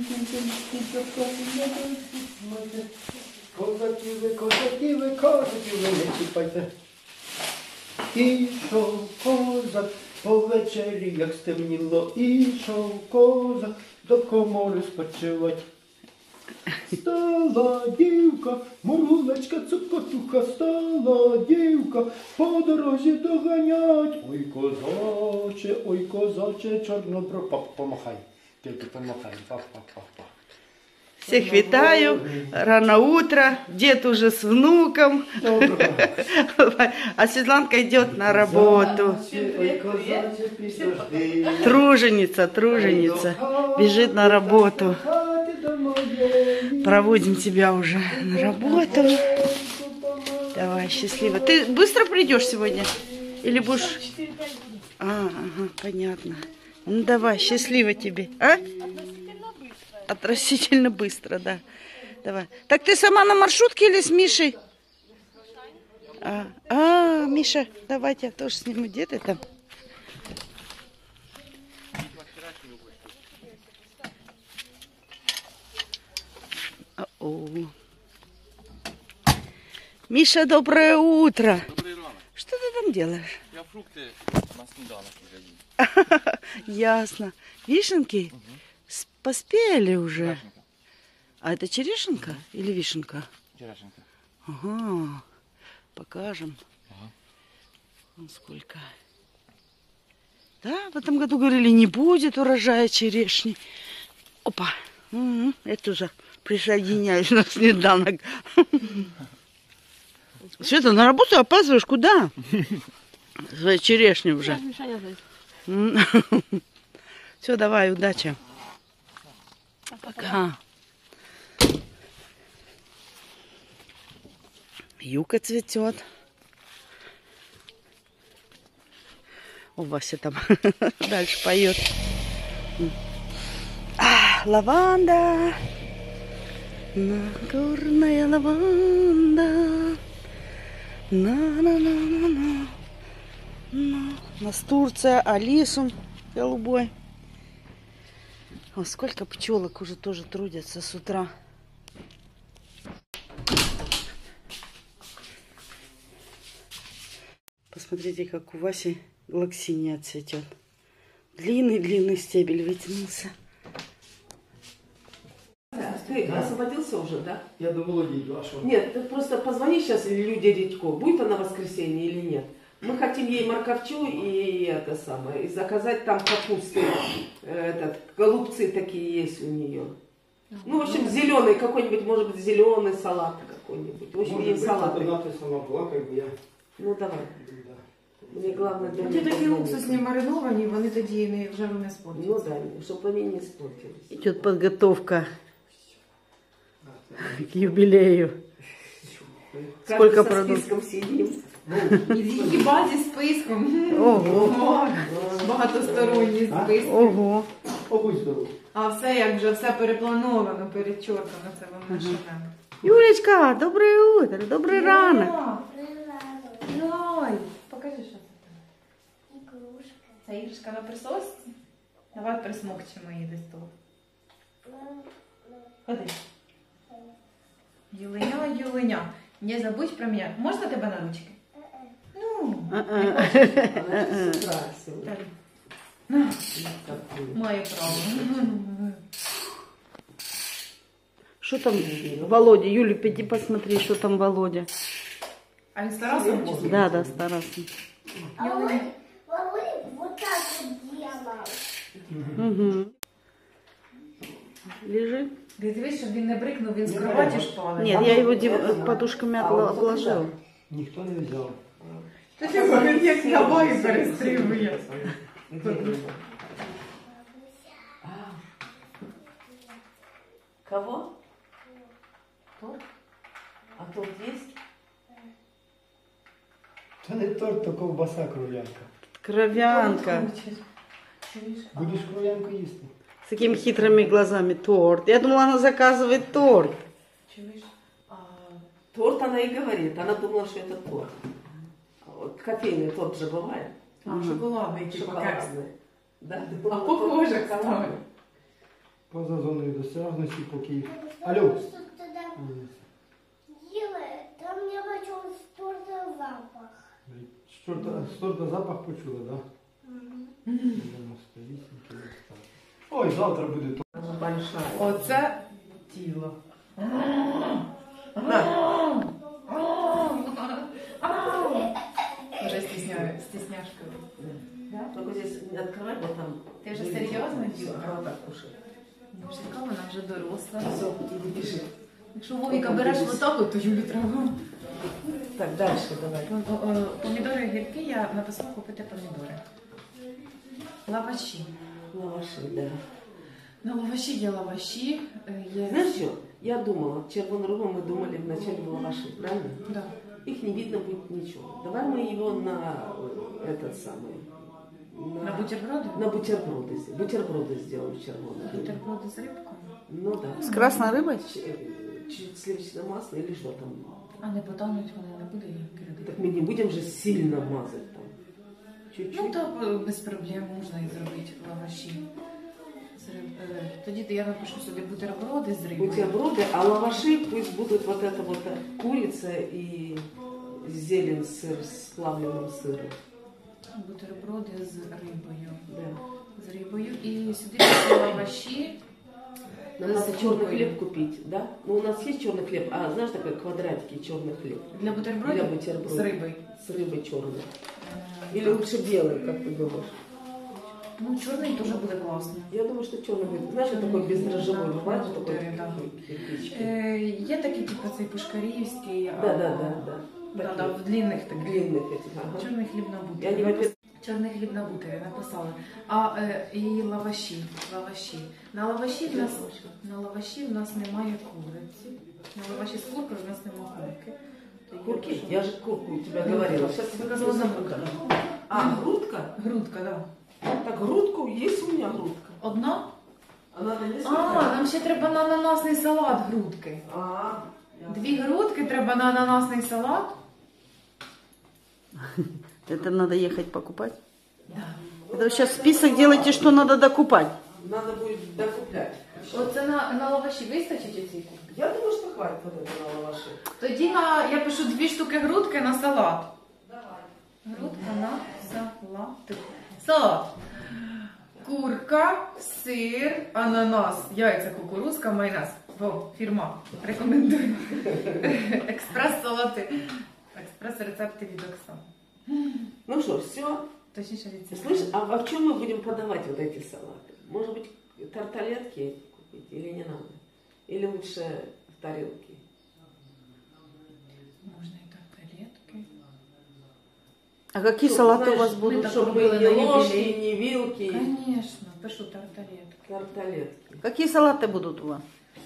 Козаки ви, не чіпайте. Ішов козак по вечері, як стемніло, ішов козак до комори спочивать. Стала дівка, мурулечка, цукотуха, стала дівка, по дорозі доганять. Ой, козаче, чорнобро, помахай, тільки помахай, пап. Всех витаю, рано утро, дед уже с внуком, а Светланка идет на работу. Труженица, бежит на работу. Проводим тебя уже на работу. Давай, счастливо. Ты быстро придешь сегодня? Или будешь... ага, понятно. Ну давай, счастливо тебе. А? Относительно быстро, да. Давай. Так ты сама на маршрутке или с Мишей? Миша, давайте я тоже сниму. Где ты там? Миша, доброе утро. Что ты там делаешь? Я фрукты на снеданок ягодил. Ясно. Вишенки? Угу. Поспели уже. Черешенка. А это черешенка или вишенка? Черешенка. Ага. Покажем. Ага. Вон сколько. Да, в этом году говорили, не будет урожая черешни. Опа. Угу. Это уже присоединяюсь на снеданок. Света, на работу опаздываешь? Куда? Своей черешни уже. Все, давай, удачи. Пока. Юка цветет. О, Вася там дальше поет. Лаванда. Горная лаванда. На-на-на-на-на. Настурция, алисум голубой. О, сколько пчелок уже тоже трудятся с утра. Посмотрите, как у Васи глоксиния цветет. Длинный стебель вытянулся. Ты освободился уже, да? Я до Володи иду, а что? Нет, ты просто позвони сейчас Люде Редько, будет она в воскресенье или нет. Мы хотим ей морковчу и это самое, и заказать там капусты, голубцы такие есть у нее. Ну, в общем, зеленый какой-нибудь, может быть, зеленый салат какой-нибудь. В общем, ей салат. Ну, давай. Мне главное... Ті такі уксусні мариновані, вони тоді в жару не спортяться. Ну, да, чтобы они не испортились. Идет подготовка к юбилею. Сколько продуктов? Сидим. Хіба зі списком? Ого. Багатосторонній список. Ого. А все як вже, все переплановано, перечоркано, це вам не шукаємо. Юлечка, доброе утро, добрый ранок. Ой, покажи, що це там. Ігрушка. Це іграшка на присосці? Давай присмокчемо її десь тут. Ходи. Юленя, не забудь про мене. Можна тебе на ручки? Ну, маю право. Что там Володя? Юля, пойди посмотри, что там Володя. А він з Тарасом? Да, с Тарасом. А Володя вот так вот делал. Угу. Лежи. Дивись, щоб він не брикнув, він з кроваті шпали. Нет, я его подушками обложил. Никто не взял. Та ти він як набої перестрибує. Кого? Торт? А торт есть? Это не торт, то ковбаса кров'янка. Кровянка. Будешь кров'янку есть? С такими хитрыми глазами торт. Я думала, она заказывает торт. Торт она и говорит. Она думала, что это торт. Вот кофейный торт же бывает. А шоколадний, типу кекс. Шоколадный. Да? А похоже, кстати. Поза зоною досяжності, поки їх. Алло. Что тогда делает? Там я бачу столько запах. Що запах почула, так? Да? 98 кг. Ой, завтра буде то. Большая. Оце тіло. Уже стесняшка. Да? Только здесь не открывать, вот там. Ти вже серйозно, Діма? А так кушай. Яка вона вже доросла. Все, иди бежи. Якщо Вовіка береш отаку, то Юлі треба. Так, дальше давай. Помідори гіркі, я написала купити помідори. Лаваші. Лаваши, да. На лаваші є лаваші. Є... Знаешь что? Я думала, червоную рыбу мы думали вначале в лаваши, правильно? Да. Их не видно будет ничего. Давай мы его на этот самый... На бутерброди? На бутерброды. Бутерброды сделаем в червоной рыбе. Бутерброди з рибкою. Ну да. С красной рыбой? Чуть сливочное масло или что там? А не потонуть вони не буде їм кидати. Так мы не будем же сильно мазать там. Чуть-чуть. Ну то без проблем можна і зробити лаваші. Тоді я напишу собі бутерброди з рибою. Бутерброды, а лаваши пусть будут вот это вот курица и зелень, сыр с плавленным сыром. Бутерброди з рибою. Да. З рибою. І сюди такі лаваші. Нам надо черный хлеб купить, да? Ну, у нас есть черный хлеб, а знаешь, такой квадратики черный хлеб. Для бутербродів? Для бутербродов. З рибою. С рыбой черной. Или лучше белый, как ты думаешь? Ну, чорний теж буде класно. Я думаю, что черный будет. Знаешь, вот такой бездрожжевой бывает, вот такой Да. кирпички. Є такі, типу, цей пушкарівський. Да. Да, в длинних таких. Длинных этих, ага. Чорний хліб на Я бутері. не опять... Чорний хліб на бутері написали. А і лаваші. На лаваші в нас немає куриці. На лаваші з куркою в нас немає курки. То я Курки? пишу- Я же курку у тебя говорила. Сейчас тебе Показала сказала грудка. А, грудка? Грудка, да. Так, грудку, есть у меня грудка. Одна? А надо несколько? Нам ще треба на ананасний салат грудки. А, 2 грудки треба на ананасний салат. Это надо ехать покупать? Да. Это вы сейчас список делаете, что надо докупать. надо будет докуплять. Оце на лаваші вистачить оцій курки? Я думаю, что хватит вот это на лаваши. Тоді я пишу 2 штуки грудки на салат. Грудка на салат. Салат. Курка, сир, ананас, яйця, кукурузка, майонез. Во, фірма. Рекомендую. Експрес-салати. Експрес-рецепти від Оксани. Ну что, все? Точніше від цієї. Слышь, а в чем мы будем подавать вот эти салаты? Может быть, тарталетки купить или не надо? Или лучше в тарелке? Можна і тарталетки. А какие Чтоб, салаты знаешь, у вас будут? так Чтобы робили ни на ложки, юбилей. ни вилки, Конечно, пишу тарталетки. тарталетки. Какие салаты будут у вас?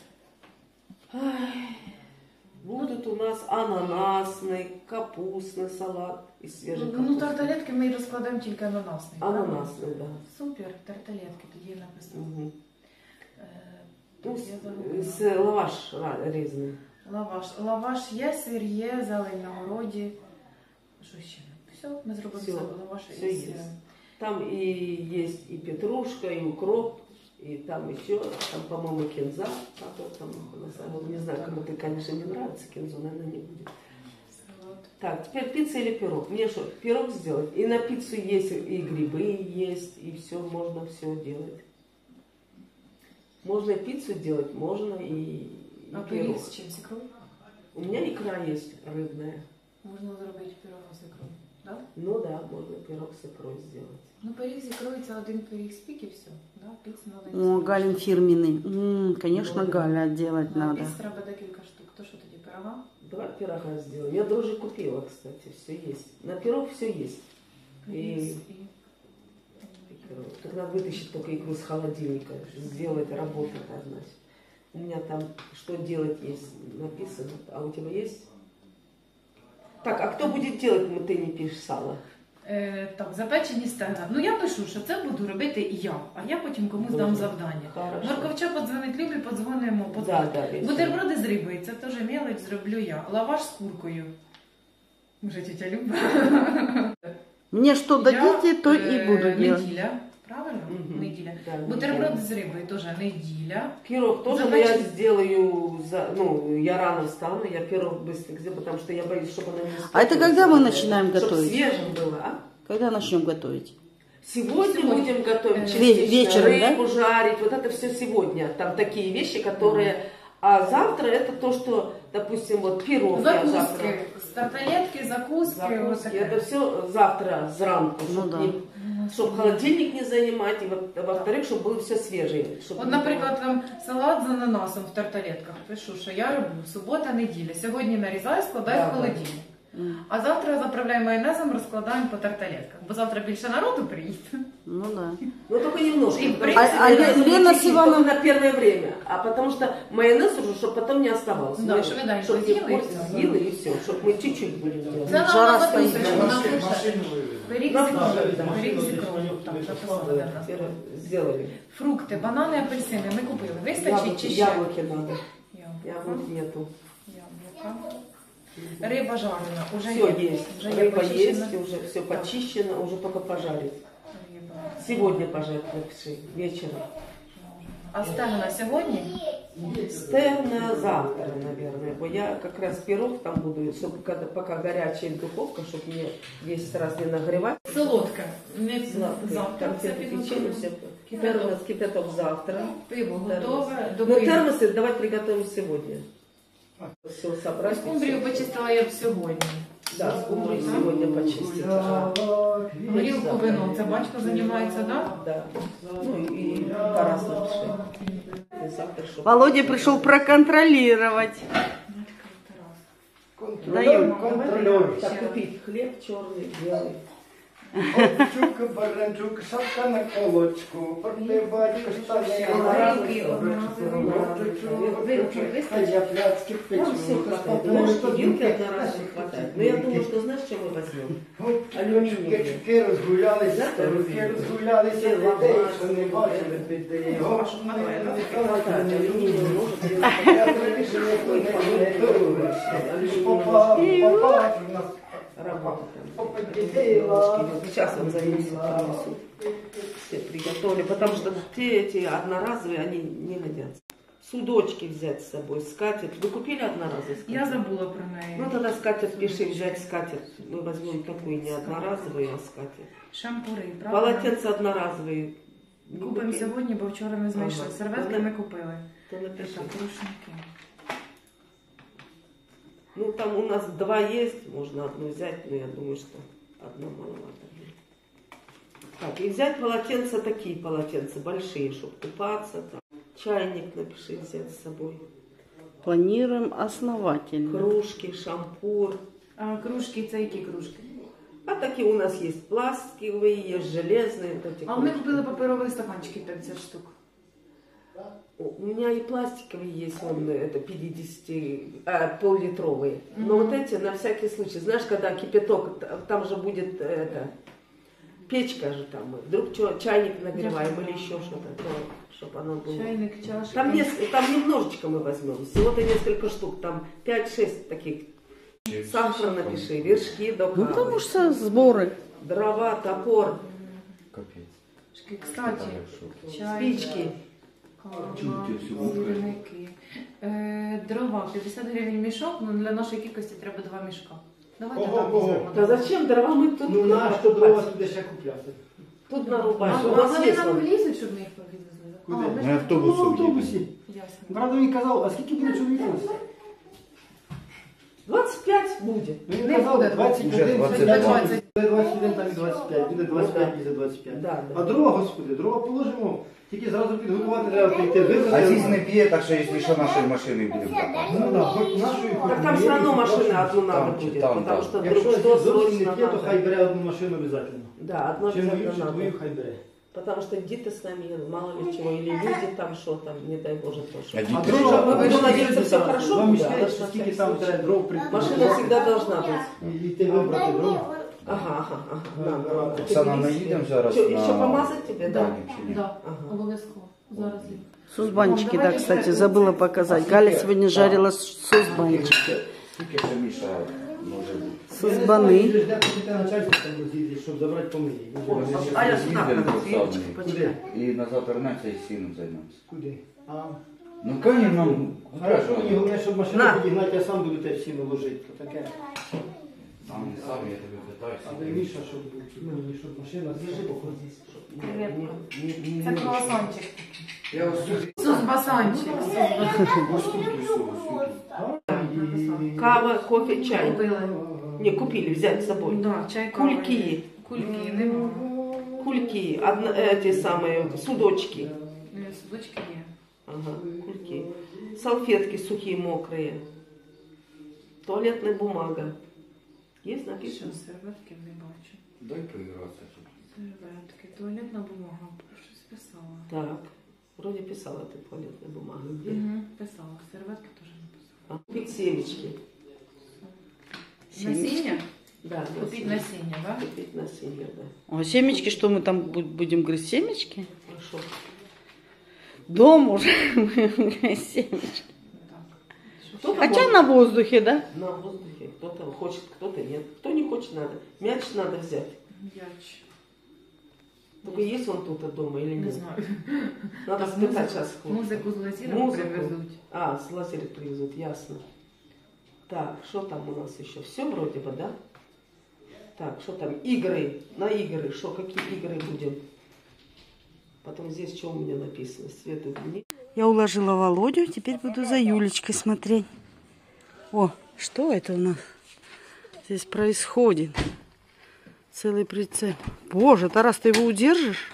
Будут у нас ананасный, капустный салат и свежий капусты. Ну, тарталетки ми розкладаємо тільки ананасний. Ананасный, да. Супер, тарталетки, тоді я написала. Угу. Тут Ну, я загубила. с лаваш резаный. Лаваш є, сир є, зелень на городі. Що ще? Все, ми зробили Всё, все лаваш всё і есть. сиром. Там и есть и петрушка, и укроп, и там еще, там, по-моему, кинза. А то там, на самом деле, не знаю, кому ты, конечно, не нравится, кинзу, наверное, не будет. Салат. Так, теперь пицца или пирог? Мне что, пирог сделать? И на пиццу есть, и грибы есть, и все, можно все делать. Можно и пиццу делать, можно и А пирог. пиріг з чим? З ікрою? У меня икра есть рыбная. Можна зробити пирог з ікрою. Да? Ну да, можно пирог с икрой сделать. Ну, пиріг з ікрою це один пиріг з пік і все. Да? Піц надо. О, Галин фирменный. Конечно, Галя делать надо. Піц треба декілька штук. То що тоді, пирога? Давай пирога сделаем. Я дрожжи купила, кстати, все есть. На пирог все есть. Пиріг И і... пирог. Так надо вытащить только икру с холодильника, сделать работу, значит. У меня там что делать есть написано. А у тебя есть? Так, а кто будет делать, ты не пишешь сало? Так, запечені стегна. Ну, я пишу, що це буду робити я, а я потім комусь дам Добре. завдання. Хорошо. Морковча подзвонить Любі, подзвонимо. Да, да, Бутерброди з рибою, це теж мелоч, зроблю я. Лаваш з куркою. Може, тетя Люба? Мне что дадите, то и буду делать. Неділя. Правильно? Мгм. Неділя. Да, Бутерброд з рибою теж неділя. Пирог тоже, но я сделаю, я рано встану, я пирог быстро сделаю, потому что я боюсь, чтобы она не А это когда мы начинаем Чтобы готовить? свежим было, а? Когда начнем готовить? Сегодня будем готовить Вечером, частично да? рыбу жарить, вот это все сегодня. Там такие вещи, которые... А завтра это то, что, допустим, вот пирог я завтра... Закуски, старталетки, закуски. вот Закуски. таке. Это все завтра зранку, Ну чтобы, да. чтобы холодильник не занимать, и во-вторых, чтобы было все свежее. Чтобы От, наприклад, там салат з ананасом в тарталетках. Пишу, що я роблю субота, неділя. Сьогодні нарізаю, складаю Да, в холодильник. А завтра заправляємо майонезом, розкладаємо по тарталетках. Бо завтра більше народу приїде. Ну да. Ну только немножко. И в потому принципе, что Лена чуть-чуть, с Иваном- только на первое время. А потому что майонез уже, чтобы потом не оставался. Да, Ну, швиденько чтобы не з'їли, і портить, все. съели и все. Чтобы мы чуть-чуть будем делать. Це Жара нам на стоїть. записочку, нам пише. Машину Пиріг з Машину, ікрою, да. пиріг з ікрою. Там записали для нас. Теперь сделали. Фрукти, банани, апельсини ми купили. Вистачить чи ще? Яблоки надо. Яблука. Яблок нету. Яблука. Риба жарена. Уже Все є. есть. Вже є Рыба почищена. есть, уже все почищено, уже только пожарить. Риба. Сегодня пожарить напиши, вечером. А стегна сьогодні? Стегна завтра, наверное. Бо я как раз пирог там буду, чтобы когда, пока горячая духовка, чтобы мне весь раз не нагревать. Солодка. Не завтра. Там Це все печенье, все. Термос, кипяток завтра. Пиво Термос. готове. До Ну пива. термосы давай приготовим сегодня. Все собрать. Скумбрію почистила я б сьогодні. Да, скумбрию сегодня почистить. Горілку, вино. Це батько займається, так? Да. Ну и Тарас напиши. И завтра что? Володя пришел проконтролировать. Даю. Контролер. Так, купить хлеб черный, белый. Овчук, баранчук, шапка на колочку, порти батько стає. Горілки одноразові. А я пляцки печу. Там все хватает. Ложки, вилки одноразовые хватает. Но я думаю, что знаешь, что мы возьмем? Чуки розгулялися, руки розгулялися, дітей, що не бачили дітей. Попав у нас. Работа там. Попаділа. Сейчас он займется, принесут. Все приготовили, потому что те эти одноразовые, они не годятся. Судочки взять с собой, скатерть. Вы купили одноразовый скатерть? Я забула про неї. Ну тогда скатерть пиши, взять скатерть. Мы возьмем такую не одноразовую, а скатерть. Шампури, правда? Полотенца одноразовые. Не Купимо купили? сьогодні, бо вчора не знайшли. Ага. Серветки ми купили. То напиши. Так, рушники. Ну там у нас два есть, можно одну взять, но я думаю, что одно маловато. Так, и взять полотенца, такие полотенца, большие, чтобы купаться. Там. Чайник напиши взять с собой. Планируем основательно. Кружки, шампур. А кружки, це які кружки? А такие у нас есть пластиковые, есть железные. Вот эти А ми кружки. купили паперові стаканчики 50 штук. У меня и пластиковые есть, он это 50, пол-литровые. Но вот эти на всякий случай. Знаешь, когда кипяток, там же будет это, печка же там. Вдруг чайник нагреваем или еще что-то, чтобы оно было. Чайник, чашки. Там немножечко мы возьмем, всего-то несколько штук, там 5-6 таких. Сахар напиши, вершки до Ну кавы, потому что сборы. дрова, топор, Капець. Кстати, чай, спички. кава, сірники. Дрова, 50 гривень мішок, ну для нашої кількості треба 2 мішка. Давайте Ого, так ого. візьмемо. Да зачем дрова мы тут? Ну на що дрова туди ще купляти? Тут А нарубаем. У нас вони есть нам вон. влізуть, щоб ми їх повідвезли? Куди? А, ми ж На автобус. Ну, в автобусі. Ясно. Брат мені казав, а скільки буде чоловік? 25 будет. Він Не казав, буде 21, Вже буде 20. 21, там і 25, буде 25 і за 25. Да, А дрова, господи, дрова положимо, тільки зразу підготувати треба прийти, вибрати. Азіз не п'є, так що якщо що, нашої машини будемо катати. Ну да, хоч нашою, хоч Так там все моєю, равно хоч машина вашою. одну надо Там, будет, там, потому да. что Якщо вдруг что зовсім не срочно п'є, то хай надо. бере одну машину обов'язково. Да, одно Чи мою, чи обязательно твою надо. хай бере. Потому что дети с нами едут, мало ли чего, или люди там, что там, не дай Боже, тоже. А діти А що? дрова, вы ви надеяться, все хорошо Вам буде, мішкають, але ж на скільки всякий там случай. треба дров прийти. Машина всегда должна быть. І ти вибрати дрова. Ага, надо. Оксана, ми їдемо зараз Что, на... еще помазать тебе, да? Даню чи ні? Да, Ага. обов'язково. Зараз. Сузбанчики, да, кстати, забыла показать. Галя сегодня жарила сузбанчики. Тільки що Міша може бути. Сузбани. Начальство там роз'їздить, щоб забрати помилі. А я сюда Їздимо надо в свечки Савні. почитать. І назад вернеться і сіном займемося. Куди? Ну, коні нам Хорошо, мені головне, щоб машину На. підігнати, я сам буду те всі наложити. То таке. Там не сам, я тебе А питаюся. Міша, щоб був. Ну, мені, щоб машина збоку. Це круасанчик. Я ось тут. Сузбасанчик. Ось тут, ось тут, ось тут. Кава, кофе, чай. Купили. Не, купили, взять с собой. Да, чай, кава. Кульки. Кульки, нема. Кульки, эти самые, судочки. Судочки є. Ага, кульки. Салфетки сухие, мокрые. Туалетная бумага. Есть Що, написано? серветки не бачу. Дай поігратися. Серветки, туалетна бумага. Щось писала. Так, вроде писала ты туалетная бумага. Где? Угу, писала. Серветки теж не писала. А, купить семечки. Насіння? Да, Купить насіння, да? Купить насіння, да. А семечки, что мы там будем грызть? Семечки? Хорошо. Дома уже мы грызть семечки. Так. Кто-то Хотя может на воздухе, да? на воздухе, кто-то хочет, кто-то нет. Кто не хочет, надо. Мяч надо взять. Яч. Только есть он тут дома или Не нет? знаю. Надо Так, спитать сейчас. Музику з лазіром Музику. привезуть. А, с лазером привезут, ясно. Так, что там у нас еще? Все вроде бы, да? Так, что там? Игры. На игры. Что, какие игры будем? Потом здесь что у меня написано? Свет и дни. Я уложила Володю, теперь буду за Юлечкой смотреть. О, что это у нас здесь происходит? Целый прицеп. Боже, Тарас, ты его удержишь?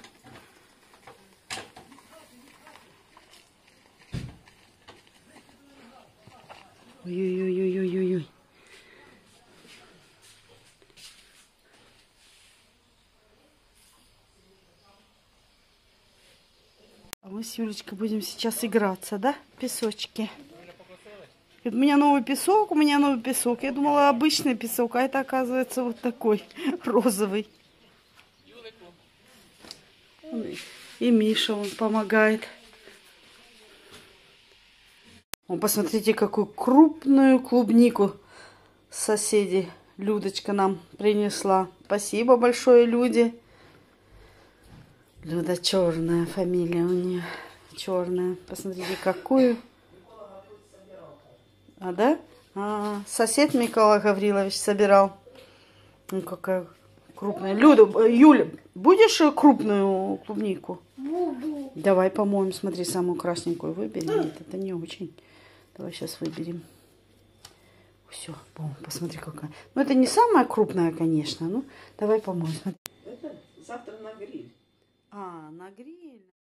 Ой-ой-ой-ой-ой-ой. А мы с Юлечкой будем сейчас играться, да? В песочке. У меня новый песок, у меня новый песок. Я думала, обычный песок, а это, оказывается, вот такой, розовый. И Миша, он помогает. О, посмотрите, какую крупную клубнику соседи Людочка нам принесла. Спасибо большое, люди. Люда черная фамилия у нее. Черная. Посмотрите, какую. А, да? А, сосед Микола Гаврилович собирал. Ну, какая крупная. Люда, Юля, будешь крупную клубнику? Буду. Давай помоем. Смотри, самую красненькую выбери. Нет, это не очень. Давай сейчас выберем. Все, посмотри какая. Ну, это не самая крупная, конечно. Ну, давай помоем. Смотри. Это завтра на гриль. А, на гриль.